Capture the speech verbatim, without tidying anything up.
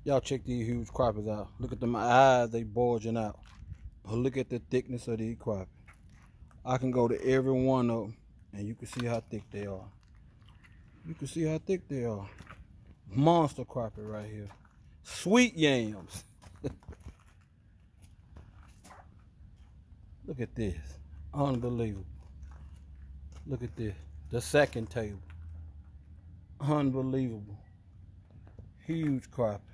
Y'all check these huge crappies out. Look at them eyes, they bulging out. But look at the thickness of these crappies. I can go to every one of them, and you can see how thick they are. You can see how thick they are. Monster crappie right here. Sweet yams. Look at this. Unbelievable. Look at this. The second table. Unbelievable. Huge crappie.